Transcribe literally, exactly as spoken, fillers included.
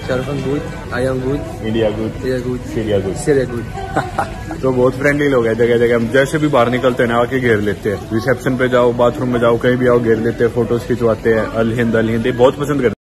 Shahrukh Khan good, I am good, India good, India good, Syria good, Syria good. तो बहुत friendly लोग हैं, जगह जगह जैसे भी बाहर निकलते हैं ना आके घेर लेते हैं। रिसेप्शन पे जाओ, बाथरूम में जाओ, कहीं भी आओ घेर लेते हैं, फोटोज खिंचवाते हैं। अल हिंद अल हिंद बहुत पसंद करते हैं।